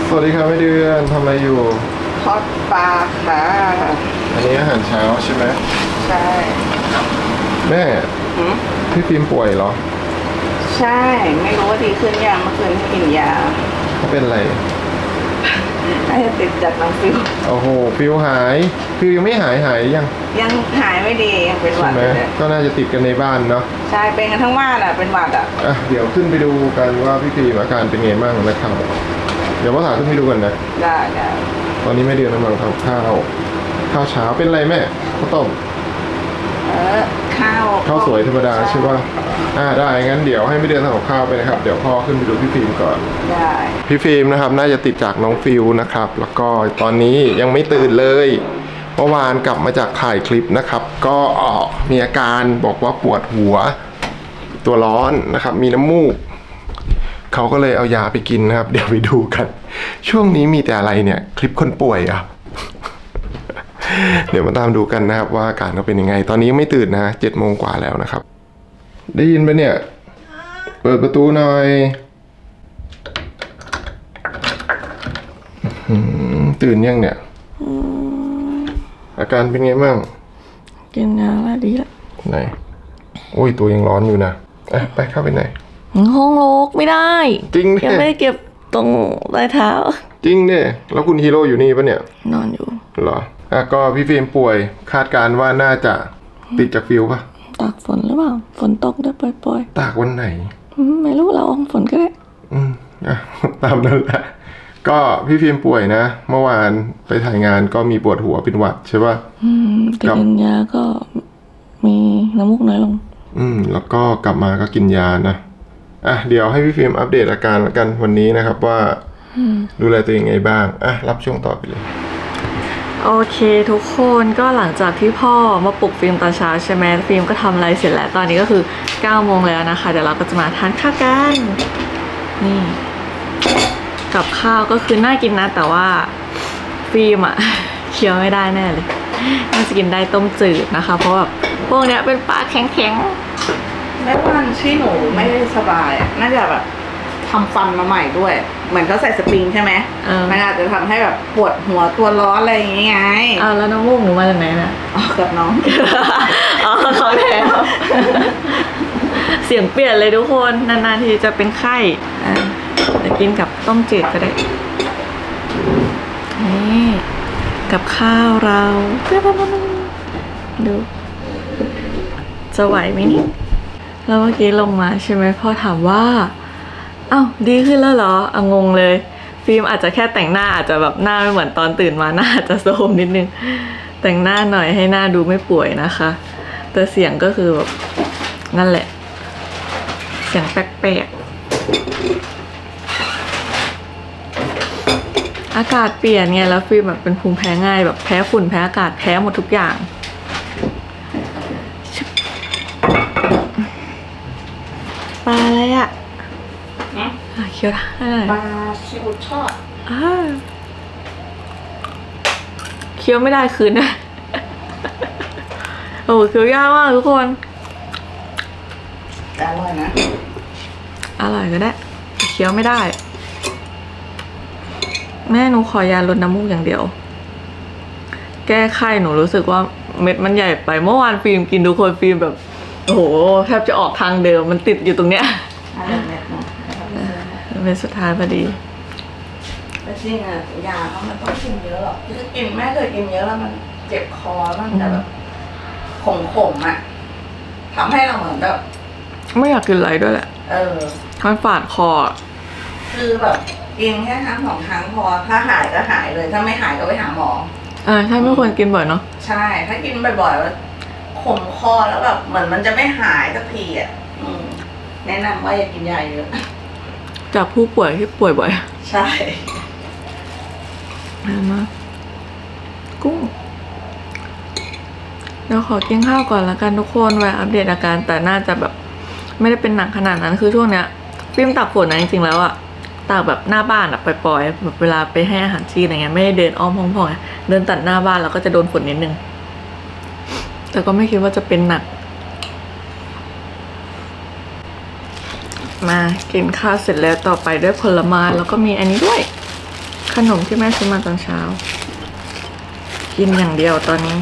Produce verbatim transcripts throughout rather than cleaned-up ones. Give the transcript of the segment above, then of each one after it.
สวัสดีครับแม่เดือนทำอะไรอยู่ทอดปลาค่ะอันนี้อาหารเช้าใช่ไหมใช่แม่พี่ฟิล์มป่วยเหรอใช่ไม่รู้ว่าดีขึ้นยังเมื่อคืนกินยาเขาเป็นอะไรน่าจะติดจากน้องฟิวโอ้โหฟิวหายฟิวยังไม่หายหายยังยังหายไม่ดียังเป็นหวัดเลยก็น่าจะติดกันในบ้านเนาะใช่เป็นกันทั้งบ้านอ่ะเป็นหวัดอ่ะอ่ะเดี๋ยวขึ้นไปดูกันว่าพี่ฟิล์มอาการเป็นไงบ้างนะครับเดี๋ยวพ่อถามขึ้นไปดูกันนะได้ได้ตอนนี้แม่เดือนกำลังทำข้าวข้าวเช้าเป็นไรแม่ข้าวต้มเออข้าวข้าวสวยธรรมดาใช่ป่ะอ่าได้งั้นเดี๋ยวให้แม่เดือนทำกับข้าวไปนะครับเดี๋ยวพ่อขึ้นไปดูพี่ฟิล์มก่อนได้พี่ฟิล์มนะครับน่าจะติดจากน้องฟิวนะครับแล้วก็ตอนนี้ยังไม่ตื่นเลยเมื่อวานกลับมาจากถ่ายคลิปนะครับก็มีอาการบอกว่าปวดหัวตัวร้อนนะครับมีน้ำมูกเขาก็เลยเอายาไปกินนะครับเดี๋ยวไปดูกันช่วงนี้มีแต่อะไรเนี่ยคลิปคนป่วยอ่ะ เดี๋ยวมาตามดูกันนะครับว่าอาการเขาเป็นยังไงตอนนี้ไม่ตื่นนะเจ็ดโมงกว่าแล้วนะครับได้ยินไหมเนี่ยเปิดประตูหน่อยตื่นยังเนี่ยอาการเป็นไงบ้างกินยาแล้วดีแล้วไหนโอ้ยตัวยังร้อนอยู่นะอ่ะไปเข้าไปไหนห้องโลกไม่ได้จริงยังไม่ได้เก็บตรงใต้เท้าจริงเนี่ยแล้วคุณฮีโร่อยู่นี่ปะเนี่ยนอนอยู่เหรออ่ะก็พี่ฟิล์มป่วยคาดการว่าน่าจะติดจากฟิวปะตากฝนหรือเปล่าฝนตกได้ปล่อยๆตากวันไหนไม่รู้เราฝนก็ได้อืมอ่ะตามนั้นแหละก็พี่ฟิล์มป่วยนะเมื่อวานไปถ่ายงานก็มีปวดหัวเป็นหวัดใช่ปะอืมแต่กินยาก็มีน้ำมูกน้อยลงอืมแล้วก็กลับมาก็กินยานะอ่ะเดี๋ยวให้พี่ฟิล์มอัปเดตอาการกันวันนี้นะครับว่าดูแลตัวเองไงบ้างอ่ะรับช่วงต่อไปเลยโอเคทุกคนก็หลังจากที่พ่อมาปลุกฟิล์มตอนเช้าใช่ไหมฟิล์มก็ทำอะไรเสร็จแล้วตอนนี้ก็คือเก้าโมงแล้วนะคะเดี๋ยวเราก็จะมาทานข้าวกันนี่กับข้าวก็คือน่ากินนะแต่ว่าฟิล์มอะเคี้ยวไม่ได้แน่เลยน่าจะกินได้ต้มจืดนะคะเพราะแบบพวกเนี้ยเป็นปลาแข็งแม่วันที่หนูไม่ได้สบายน่าจะแบบทำฟันมาใหม่ด้วยเหมือนเขาใส่สปริงใช่ไหมมันอาจจะทำให้แบบปวดหัวตัวร้อนอะไรอย่างเงี้ยไงอ้าวแล้วน้ำมูกหนูมาจากไหนน่ะอ๋อกับน้องอ๋อเขาแล้วเสียงเปลี่ยนเลยทุกคนนานๆทีจะเป็นไข้อ่าจะกินกับต้มจืดก็ได้นี่กับข้าวเราดูจะไหวไหมนี่แล้วเมื่อกี้ลงมาใช่ไหมพ่อถามว่าอ้าวดีขึ้นแล้วเหรออ่ะงงเลยฟิล์มอาจจะแค่แต่งหน้าอาจจะแบบหน้าไม่เหมือนตอนตื่นมาหน้าจะโทรมนิดนึงแต่งหน้าหน่อยให้หน้าดูไม่ป่วยนะคะแต่เสียงก็คือแบบนั่นแหละเสียงแปลกๆอากาศเปลี่ยนไงแล้วฟิล์มแบบเป็นภูมิแพ้ง่ายแบบแพ้ฝุ่นแพ้อากาศแพ้หมดทุกอย่างปลาอะไรอ่ะเคี้ยวได้ปลาชิวทอดเคี้ยวไม่ได้คืนนะโอ้เคี้ยวยากมากทุกคนอร่อยนะอร่อยก็ได้เคี้ยวไม่ได้แม่หนูขอยาลดน้ำมูกอย่างเดียวแก้ไข้หนูรู้สึกว่าเม็ดมันใหญ่ไปเมื่อวานฟิล์มกินทุกคนฟิล์มแบบโอ้โหแทบจะออกทางเดิมมันติดอยู่ตรงเนี้ยเป็นสุดท้ายพอดีแต่จริงอ่ะยาเขามันต้องกินเยอะหรอกคือกินแม่เคยกินเยอะแล้วมันเจ็บคอมันจะแบบขมๆอ่ะทำให้เราเหมือนแบบไม่อยากกินอะไรด้วยแหละเออมันฝาดคอคือแบบกินแค่ครั้งสองครั้งพอถ้าหายก็หายเลยถ้าไม่หายก็ไปหาหมออ่าใช่ไม่ควรกินบ่อยเนาะใช่ถ้ากินบ่อยๆแล้วขมคอแล้วแบบเหมือนมันจะไม่หายสักทีอ่ะแนะนำว่าอย่ากินยาเยอะจากผู้ป่วยที่ป่วยบ่อยใช่มากุ้งเดี๋ยวขอกินข้าวก่อนละกันทุกคนไว้อัปเดตอาการแต่น่าจะแบบไม่ได้เป็นหนักขนาดนั้นคือช่วงเนี้ยฟิล์มตากฝนนะจริงๆแล้วอะตากแบบหน้าบ้านอะปล่อยๆแบบเวลาไปให้อาหารชีอะไรเงี้ยไม่ได้เดินอ้อมห้องๆเดินตัดหน้าบ้านแล้วก็จะโดนฝนนิดนึงแต่ก็ไม่คิดว่าจะเป็นหนักมากินข้าวเสร็จแล้วต่อไปด้วยผลไม้แล้วก็มีอันนี้ด้วยขนมที่แม่ซื้อมาตอนเช้ากินอย่างเดียวตอนนี้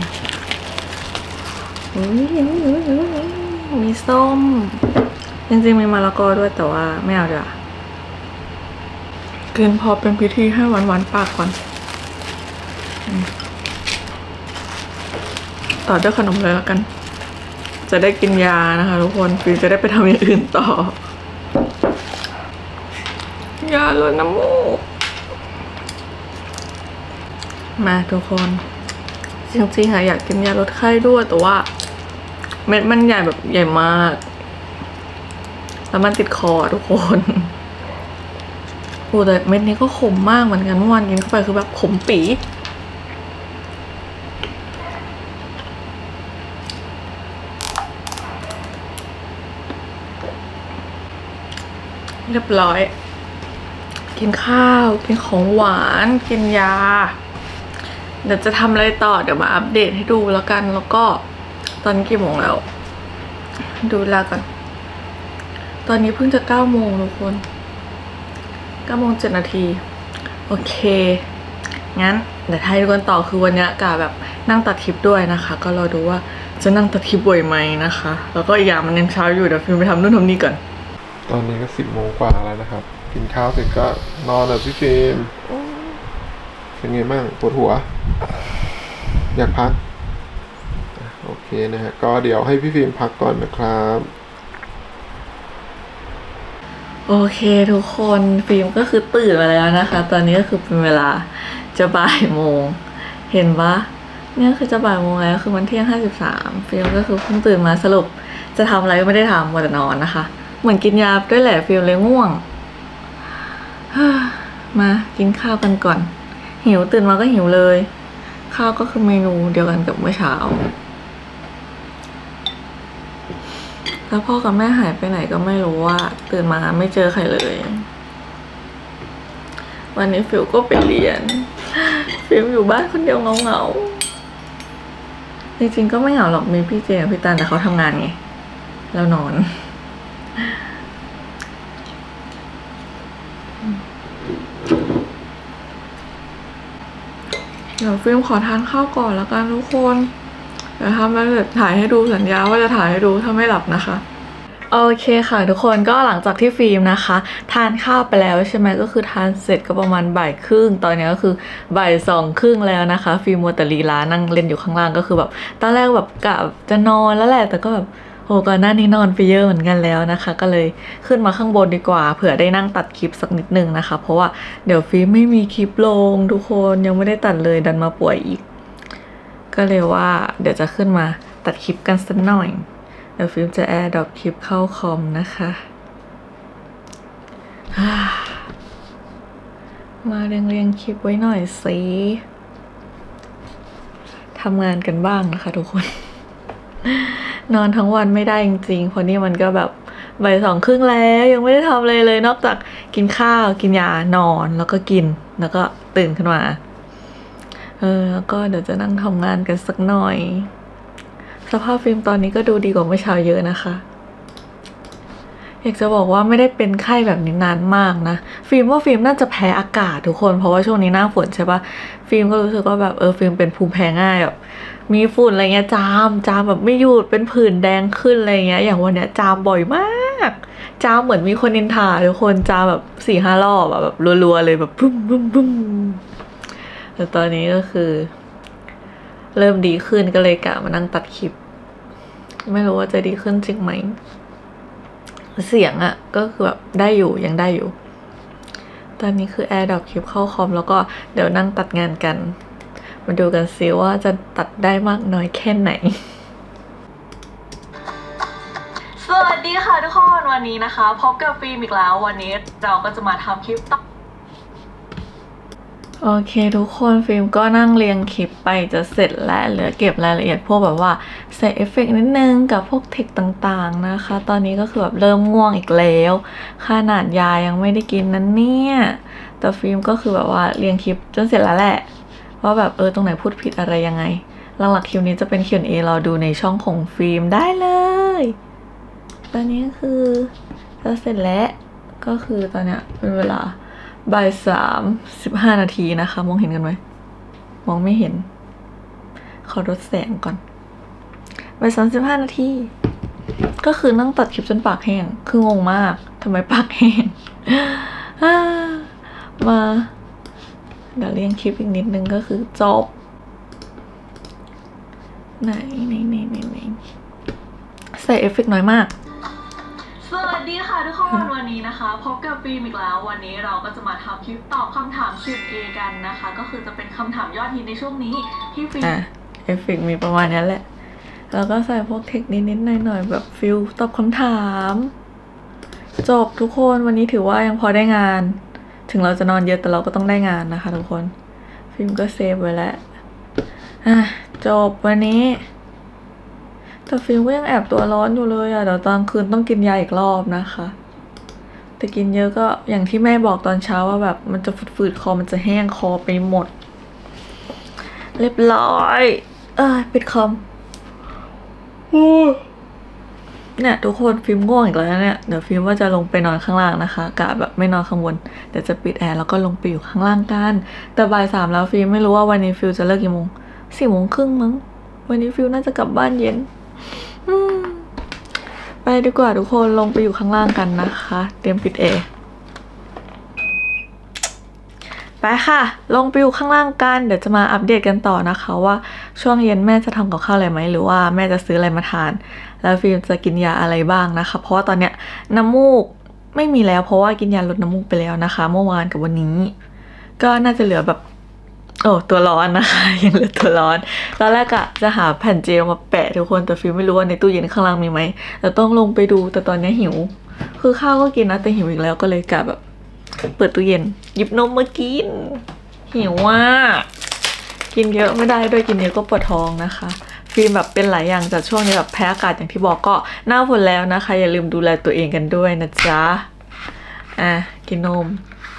มีส้มจริงๆมีมะละกอด้วยแต่ว่าไม่เอาดีกว่ากินพอเป็นพิธีให้หวานๆปากก่อนต่อด้วยขนมเลยแล้วกันจะได้กินยานะคะทุกคนฟิวจะได้ไปทำอย่างอื่นต่อยาลดน้ำมูกมาทุกคนจริงๆค่ะอยากกินยาลดไข้ด้วยแต่ว่าเม็ดมันใหญ่แบบใหญ่มากแล้วมันติดคอทุกคนโอ้แต่เม็ดนี้ก็ขมมากเหมือนกันเมื่อวานกินเข้าไปคือแบบขมปี๋เรียบร้อยกินข้าวกินของหวานกินยาเดี๋ยวจะทำอะไรต่อเดี๋ยวมาอัปเดตให้ดูแล้วกันแล้วก็ตอนนี้กี่โมงแล้วดูเวลากันตอนนี้เพิ่งจะเก้าโมงทุกคนเก้าโมงเจ็ดนาทีโอเคงั้นเดี๋ยวให้ดูกันต่อคือวันนี้กะแบบนั่งตัดคลิปด้วยนะคะก็รอดูว่าจะนั่งตัดคลิปบ่อยไหมนะคะแล้วก็อีกอย่างมันยังเช้าอยู่เดี๋ยวฟิล์มไปทำนู่นทำนี่ก่อนตอนนี้ก็สิบโมงกว่าแล้วนะครับกินข้าวเสร็จก็นอนเลยพี่ฟิล์มเป็นไงบ้างปวดหัวอยากพักโอเคนะฮะก็เดี๋ยวให้พี่ฟิล์มพักก่อนนะครับโอเคทุกคนฟิล์มก็คือตื่นมาแล้วนะคะตอนนี้ก็คือเป็นเวลาจะบ่ายโมงเห็นปะเนี่ยคือจะบ่ายโมงแล้วคือมันเที่ยงห้าสิบสามฟิล์มก็คือเพิ่งตื่นมาสรุปจะทำอะไรไม่ได้ทำมัวแต่นอนนะคะเหมือนกินยาด้วยแหละฟิล์มเลยง่วงมากินข้าวกันก่อนหิวตื่นมาก็หิวเลยข้าวก็คือเมนูเดียวกันกับเมื่อเช้าแล้วพ่อกับแม่หายไปไหนก็ไม่รู้ว่าตื่นมาไม่เจอใครเลยวันนี้ฟิวก็ไปเรียนฟิวอยู่บ้านคนเดียวเหงาๆจริงๆก็ไม่เหงาหรอกมีพี่เจกับพี่ตันแต่เขาทำงานไงแล้วนอนเดี๋ยวฟิล์มขอทานข้าวก่อนแล้วกันทุกคนเดี๋ยวทำแล้วเดี๋ยวถ่ายให้ดูสัญญาว่าจะถ่ายให้ดูถ้าไม่หลับนะคะโอเคค่ะทุกคนก็หลังจากที่ฟิล์มนะคะทานข้าวไปแล้วใช่ไหมก็คือทานเสร็จก็ประมาณบ่ายครึ่งตอนนี้ก็คือบ่ายสองครึ่งแล้วนะคะฟิล์มมัวแต่ลีลานั่งเล่นอยู่ข้างล่างก็คือแบบตอนแรกแบบกะจะนอนแล้วแหละแต่ก็แบบโหก่อนหน้านี้นอนไปเยอะเหมือนกันแล้วนะคะก็เลยขึ้นมาข้างบนดีกว่าเผื่อได้นั่งตัดคลิปสักนิดนึงนะคะเพราะว่าเดี๋ยวฟิล์มไม่มีคลิปลงทุกคนยังไม่ได้ตัดเลยดันมาป่วยอีกก็เลยว่าเดี๋ยวจะขึ้นมาตัดคลิปกันสักหน่อยเดี๋ยวฟิล์มจะแอร์ดรอปคลิปเข้าคอมนะคะมาเรียงเรียงคลิปไว้หน่อยสิทำงานกันบ้างนะคะทุกคนนอนทั้งวันไม่ได้จริงๆเพราะนี่มันก็แบบบ่ายสองครึ่งแล้วยังไม่ได้ทำอะไรเลยนอกจากกินข้าวกินยานอนแล้วก็กินแล้วก็ตื่นขึ้นมาเออแล้วก็เดี๋ยวจะนั่งทำงานกันสักหน่อยสภาพฟิล์มตอนนี้ก็ดูดีกว่าเมื่อเช้าเยอะนะคะอยากจะบอกว่าไม่ได้เป็นไข้แบบนี้นานมากนะฟิล์มว่าฟิล์มน่าจะแพ้อากาศทุกคนเพราะว่าช่วงนี้หน้าฝนใช่ปะฟิล์มก็รู้สึกว่าแบบเออฟิล์มเป็นภูมิแพ้ง่ายแบบมีฝุ่นอะไรเงี้ยจามจามแบบไม่หยุดเป็นผื่นแดงขึ้นอะไรเงี้ยอย่างวันเนี้ยจามบ่อยมากจามเหมือนมีคนนินทาทุกคนจามแบบสี่ห้ารอบแบบรัวๆเลยแบบปุ้มปุ้มปุ้มแต่ตอนนี้ก็คือเริ่มดีขึ้นก็เลยกะมานั่งตัดคลิปไม่รู้ว่าจะดีขึ้นจริงไหมเสียงอะก็คือแบบได้อยู่ยังได้อยู่ตอนนี้คือแอร์ดรอปคลิปเข้าคอมแล้วก็เดี๋ยวนั่งตัดงานกันมาดูกันซิว่าจะตัดได้มากน้อยแค่ไหนสวัสดีค่ะทุกคนวันนี้นะคะพบกับฟิล์มอีกแล้ววันนี้เราก็จะมาทำคลิปต่อโอเคทุกคนฟิล์มก็นั่งเรียงคลิปไปจะเสร็จแล้วเหลือเก็บรายละเอียดพวกแบบว่าใส่เอฟเฟกต์นิดนึงกับพวกเทคต่างๆนะคะตอนนี้ก็คือแบบเริ่มง่วงอีกแล้วขนาดยายังไม่ได้กินนั้นเนี่ยแต่ฟิล์มก็คือแบบว่าเรียงคลิปจนเสร็จแล้วแหละว่าแบบเออตรงไหนพูดผิดอะไรยังไงหลักๆคลิปนี้จะเป็น คิว แอนด์ เอ เราดูในช่องของฟิล์มได้เลยตอนนี้คือจะเสร็จแล้วก็คือตอนเนี้ยเป็นเวลาบ่ายสามสิบห้านาทีนะคะมองเห็นกันไหมมองไม่เห็นขอลดแสงก่อนบ่ายสามสิบห้านาทีก็คือนั่งตัดคลิปจนปากแห้งคืองงมากทำไมปากแห้ง มาเดี๋ยวเรียงคลิปอีกนิดนึงก็คือจบไหนไหนไหนไหนไหนใส่เอฟเฟกต์น้อยมากสวัสดีค่ะทุกคนวันนี้นะคะพบกับฟิล์มอีกแล้ววันนี้เราก็จะมาทำคลิปตอบคำถาม คิว เอ กันนะคะก็คือจะเป็นคำถามยอดฮิตในช่วงนี้ที่ฟิล์มอ่ะเอฟเฟกต์มีประมาณนี้แหละแล้วก็ใส่พวกเทคนิคนิดๆหน่อยๆแบบฟิลตอบคำถามจบทุกคนวันนี้ถือว่ายังพอได้งานถึงเราจะนอนเยอะแต่เราก็ต้องได้งานนะคะทุกคนฟิล์มก็เซฟไว้แล้วอ่ะจบวันนี้แต่ฟิล์มก็ยังแอบตัวร้อนอยู่เลยอ่ะเดี๋ยวตอนคืนต้องกินยาอีกรอบนะคะแต่กินเยอะก็อย่างที่แม่บอกตอนเช้าว่าแบบมันจะฝืดๆคอมันจะแห้งคอไปหมดเรียบร้อยเออปิดคอมเนี่ยทุกคนฟิล์มง่วงอีกแล้วเนี่ยเดี๋ยวฟิล์มว่าจะลงไปนอนข้างล่างนะคะกะแบบไม่นอนข้างบนเดี๋ยวจะปิดแอร์แล้วก็ลงไปอยู่ข้างล่างกันแต่บ่ายสามแล้วฟิล์มไม่รู้ว่าวันนี้ฟิล์มจะเลิกกี่โมงสี่โมงครึ่งมั้งวันนี้ฟิล์มน่าจะกลับบ้านเย็นไปดีกว่าทุกคนลงไปอยู่ข้างล่างกันนะคะเตรียมปิดแอร์ไปค่ะลงไปอยู่ข้างล่างกันเดี๋ยวจะมาอัปเดตกันต่อนะคะว่าช่วงเย็นแม่จะทำกับข้าวอะไรไหมหรือว่าแม่จะซื้ออะไรมาทานแล้วฟิล์มจะกินยาอะไรบ้างนะคะเพราะว่าตอนเนี้ยน้ำมูกไม่มีแล้วเพราะว่ากินยาลดน้ำมูกไปแล้วนะคะเมื่อวานกับวันนี้ก็น่าจะเหลือแบบโอ้ตัวร้อนนะคะยังเหลือตัวร้อนตอนแรกอะจะหาแผ่นเจลมาแปะทุกคนแต่ฟิล์มไม่รู้ว่าในตู้เย็นข้างล่างมีไหมแต่ต้องลงไปดูแต่ตอนนี้หิวคือข้าวก็กินนะแต่หิวอีกแล้วก็เลยกะแบบเปิดตู้เย็นหยิบนมมากินหิวว่ากินเยอะไม่ได้ด้วยกินเยอะก็ปวดท้องนะคะฟิล์มแบบเป็นหลายอย่างจากช่วงนี้แบบแพ้อากาศอย่างที่บอกก็หน้าฝนแล้วนะคะอย่าลืมดูแลตัวเองกันด้วยนะจ๊ะอ่ะกินนม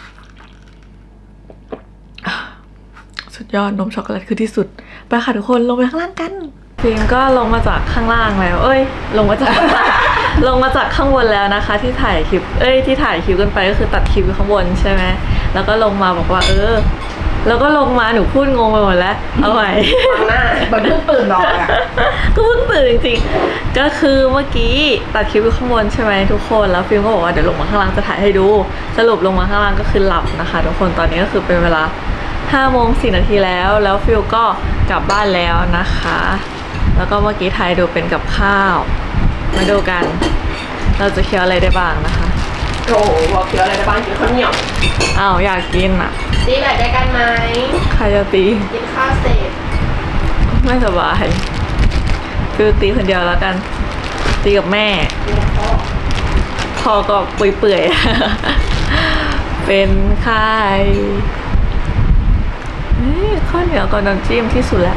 สุดยอดนมช็อกโกแลตคือที่สุดไปค่ะทุกคนลงไปข้างล่างกันฟิล์มก็ลงมาจากข้างล่างแล้วเอ้ยลงมาจากลงมาจากข้างบนแล้วนะคะที่ถ่ายคลิปเอ้ยที่ถ่ายคลิปกันไปก็คือตัดคลิปอยู่ข้างบนใช่ไหมแล้วก็ลงมาบอกว่าเออแล้วก็ลงมาหนูพูดงงไปหมดแล้วเอาใหม่หน้าเหมือนเพิ่งตื่นนอนอ่ะก็เพิ่งตื่นจริงๆก็คือเมื่อกี้ตัดคลิปอยู่ข้างบนใช่ไหมทุกคนแล้วฟิล์มก็บอกว่าเดี๋ยวลงมาข้างล่างจะถ่ายให้ดูสรุปลงมาข้างล่างก็คือหลับนะคะทุกคนตอนนี้ก็คือเป็นเวลาห้าโมงสี่นาทีแล้วแล้วฟิลก็กลับบ้านแล้วนะคะแล้วก็เมื่อกี้ถ่ายดูเป็นกับข้าวมาดูกันเราจะเคี้ยวอะไรได้บ้างนะคะโอ้โหบอกเคี้ยวอะไรได้บ้างกินข้าวเหนียวอ้าวอยากกินอ่ะตีไหนได้กันไหมใครจะตีกินข้าวเสร็จไม่สบายฟิลตีคนเดียวแล้วกันตีกับแม่พ่อก็เปื่อยๆเป็นใครข้าวเหนียวกับน้ำจิ้มที่สุดแล้ว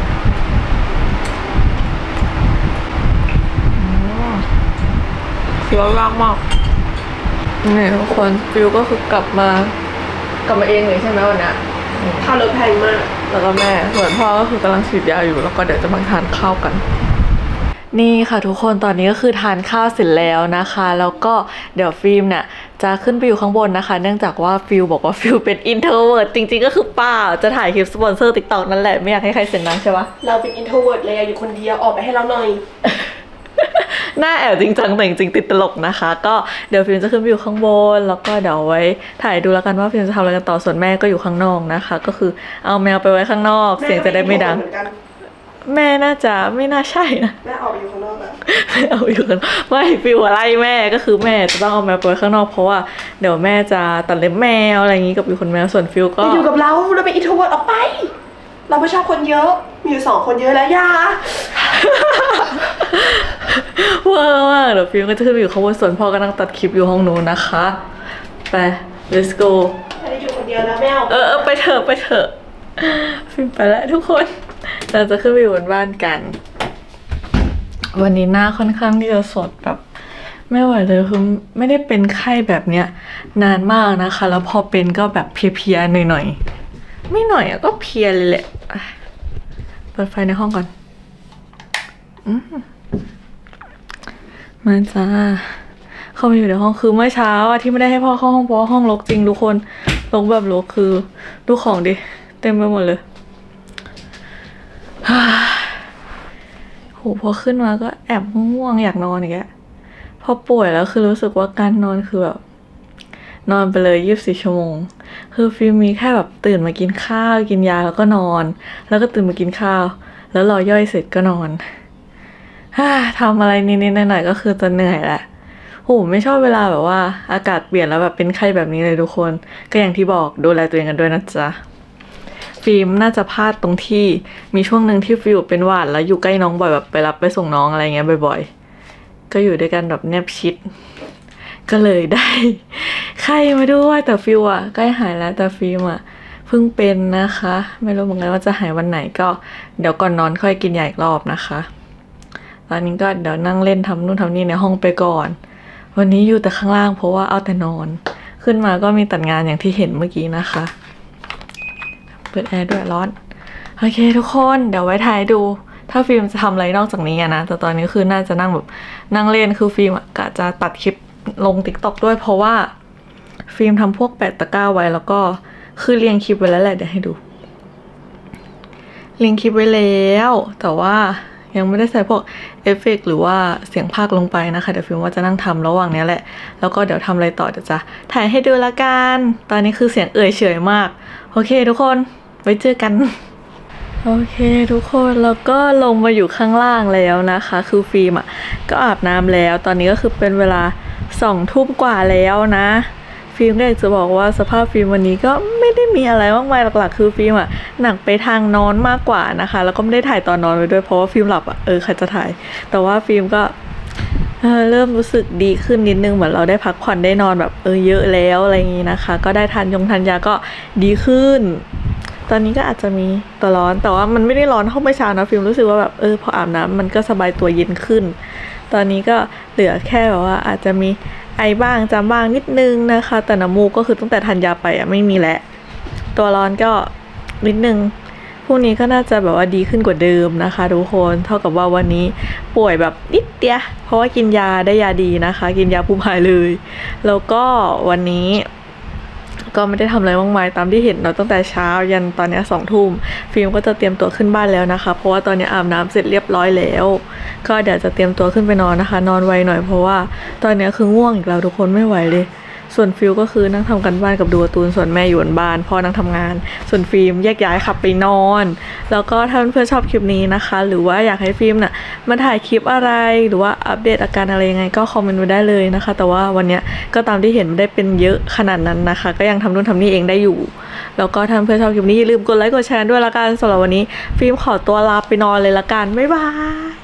เคี้ยวยากมากนี่ทุกคนฟิวก็คือกลับมากลับมาเองเลยใช่ไหมวันนี้ข้าวรถแพงมากแล้วก็แม่ส่วนพ่อก็คือกำลังฉีดยาอยู่แล้วก็เดี๋ยวจะมาทานข้าวกันนี่ค่ะทุกคนตอนนี้ก็คือทานข้าวเสร็จแล้วนะคะแล้วก็เดี๋ยวฟิล์มเนี่ยจะขึ้นไปอยู่ข้างบนนะคะเนื่องจากว่าฟิลบอกว่าฟิลเป็นอินโทรเวิร์ตจริงๆก็คือเปล่าจะถ่ายคลิปสปอนเซอร์ติ๊กต็อกนั่นแหละไม่อยากให้ใครเสียงดังใช่ปะเราเป็นอินโทรเวิร์ตเลยอยู่คนเดียวออกไปให้เราหน่อยหน้าแอบจริงจังแต่จริงๆติดตลกนะคะก็เดี๋ยวฟิล์มจะขึ้นไปอยู่ข้างบนแล้วก็เดี๋ยวไว้ถ่ายดูแล้วกันว่าฟิล์มจะทำอะไรกันต่อส่วนแม่ก็อยู่ข้างนอกนะคะก็คือเอาแมวไปไว้ข้างนอกเสียงจะได้ไม่ดังแม่น่าจะไม่น่าใช่นะแม่ออกอยู่ข้างนอกอะแม่เอาอยู่ข้างนอกไม่ฟิลอะไรแม่ก็คือแม่จะต้องเอาแมวไปข้างนอกเพราะว่าเดี๋ยวแม่จะตัดเล็บแมวอะไรอย่างงี้กับอยู่คนแมวส่วนฟิลก็อยู่กับเราเราเป็นอินโทรเวิร์ตออกไปเราไม่ชอบคนเยอะมีอยู่สองคนเยอะแล้วยาเวอร์มากเดี๋ยวฟิลก็จะขึ้นไปอยู่ข้างบนส่วนพ่อก็นั่งตัดคลิปอยู่ห้องนู้นนะคะไป let's go ไม่ได้อยู่คนเดียวแล้วแมวเออไปเถอะไปเถอะฟิลไปแล้วทุกคนเราจะขึ้นไปอยู่บนบ้านกันวันนี้หน้าค่อนข้างที่จะสดแบบไม่ไหวเลยคือไม่ได้เป็นไข้แบบเนี้ยนานมากนะคะแล้วพอเป็นก็แบบเพลียๆหน่อยๆไม่หน่อยอะก็เพลียเลยแหละเปิดไฟในห้องก่อนมาจ้าเข้ามาอยู่ในห้องคือเมื่อเช้าที่ไม่ได้ให้พ่อเข้าห้องเพราะห้องรกจริงทุกคนลงแบบลกคือดูของดิเต็มไปหมดเลยโหพอขึ้นมาก็แอบง่วงอยากนอนอีกแล้วพอป่วยแล้วคือรู้สึกว่าการนอนคือแบบนอนไปเลยยี่สิบสี่ชั่วโมงคือฟิล์มมีแค่แบบตื่นมากินข้าวกินยาแล้วก็นอนแล้วก็ตื่นมากินข้าวแล้วรอย่อยเสร็จก็นอนทำอะไรนิดๆหน่อยๆก็คือจะเหนื่อยแหละโหไม่ชอบเวลาแบบว่าอากาศเปลี่ยนแล้วแบบเป็นไข้แบบนี้เลยทุกคนก็อย่างที่บอกดูแลตัวเองกันด้วยนะจ๊ะฟิล์มน่าจะพลาดตรงที่มีช่วงหนึ่งที่ฟิล์มเป็นหวัดแล้วอยู่ใกล้น้องบ่อยแบบไปรับไปส่งน้องอะไรเงี้ยบ่อยๆก็อยู่ด้วยกันแบบแนบชิดก็เลยได้ไข้มาด้วยแต่ฟิล์มอ่ะใกล้หายแล้วแต่ฟิล์มอ่ะเพิ่งเป็นนะคะไม่รู้เหมือนกันว่าจะหายวันไหนก็เดี๋ยวก่อนนอนค่อยกินยาอีกรอบนะคะตอนนี้ก็เดี๋ยวนั่งเล่นทำนู่นทำนี่ในห้องไปก่อนวันนี้อยู่แต่ข้างล่างเพราะว่าเอาแต่นอนขึ้นมาก็มีตัดงานอย่างที่เห็นเมื่อกี้นะคะเปิดแอร์ด้วยร้อนโอเคทุกคนเดี๋ยวไว้ถ่ายดูถ้าฟิล์มจะทำอะไรนอกจากนี้นะแต่ตอนนี้คือน่าจะนั่งแบบนั่งเล่นคือฟิล์มกะจะตัดคลิปลง ติ๊กต็อก ด้วยเพราะว่าฟิล์มทำพวกแปะตะกร้าไว้แล้วก็คือเรียงคลิปไว้แล้วแหละเดี๋ยวให้ดูเรียงคลิปไว้แล้วแต่ว่ายังไม่ได้ใส่พวกเอฟเฟกต์หรือว่าเสียงพากย์ลงไปนะคะเดี๋ยวฟิล์มว่าจะนั่งทำระหว่างนี้แหละแล้วก็เดี๋ยวทำอะไรต่อเดี๋ยวจะถ่ายให้ดูละกันตอนนี้คือเสียงเอ่ยเฉยมากโอเคทุกคนไว้เจอกันโอเคทุกคนแล้วก็ลงมาอยู่ข้างล่างแล้วนะคะคือฟิล์มอ่ะก็อาบน้ำแล้วตอนนี้ก็คือเป็นเวลาสองทุ่มกว่าแล้วนะฟิล์มก็อยากจะบอกว่าสภาพฟิล์มวันนี้ก็ไม่ได้มีอะไรมากมายหลักๆคือฟิล์มอ่ะหนักไปทางนอนมากกว่านะคะแล้วก็ไม่ได้ถ่ายตอนนอนไปด้วยเพราะว่าฟิล์มหลับอ่ะเออใครจะถ่ายแต่ว่าฟิล์มก็เออเริ่มรู้สึกดีขึ้นนิดนึงเหมือนเราได้พักผ่อนได้นอนแบบเออเยอะแล้วอะไรอย่างนี้นะคะก็ได้ทานยงทานยาก็ดีขึ้นตอนนี้ก็อาจจะมีตัวร้อนแต่ว่ามันไม่ได้ร้อนเท่าเมื่อเช้านะฟิล์มรู้สึกว่าแบบเออพออาบน้ำมันก็สบายตัวเย็นขึ้นตอนนี้ก็เหลือแค่แบบว่าอาจจะมีไอบ้างจามบ้างนิดนึงนะคะแต่น้ำมูกก็คือตั้งแต่ทานยาไปอ่ะไม่มีแล้วตัวร้อนก็นิดนึงพรุ่งนี้ก็น่าจะแบบว่าดีขึ้นกว่าเดิมนะคะทุกคนเท่ากับว่าวันนี้ป่วยแบบนิดเดียวเพราะว่ากินยาได้ยาดีนะคะกินยาปุ๊บหายเลยแล้วก็วันนี้ก็ไม่ได้ทำอะไรมากมายตามที่เห็นเนาะตั้งแต่เช้ายันตอนนี้สองทุ่มฟิล์มก็จะเตรียมตัวขึ้นบ้านแล้วนะคะเพราะว่าตอนนี้อาบน้ำเสร็จเรียบร้อยแล้วก็เดี๋ยวจะเตรียมตัวขึ้นไปนอนนะคะนอนไวหน่อยเพราะว่าตอนนี้คือง่วงอีกแล้วทุกคนไม่ไหวเลยส่วนฟิลก็คือนั่งทำกันบ้านกับดูการ์ตูนส่วนแม่อยู่บนบ้านพ่อนั่งทำงานส่วนฟิล์มแยกย้ายขับไปนอนแล้วก็ถ้าเพื่อนๆชอบคลิปนี้นะคะหรือว่าอยากให้ฟิล์มน่ะมาถ่ายคลิปอะไรหรือว่าอัปเดตอาการอะไรยังไงก็คอมเมนต์ไว้ได้เลยนะคะแต่ว่าวันนี้ก็ตามที่เห็นไม่ได้เป็นเยอะขนาดนั้นนะคะก็ยังทำนู่นทำนี่เองได้อยู่แล้วก็ถ้าเพื่อนๆชอบคลิปนี้อย่าลืมกดไลค์กดแชร์ด้วยละกันสำหรับวันนี้ฟิล์มขอตัวลาไปนอนเลยละกันบ๊ายบาย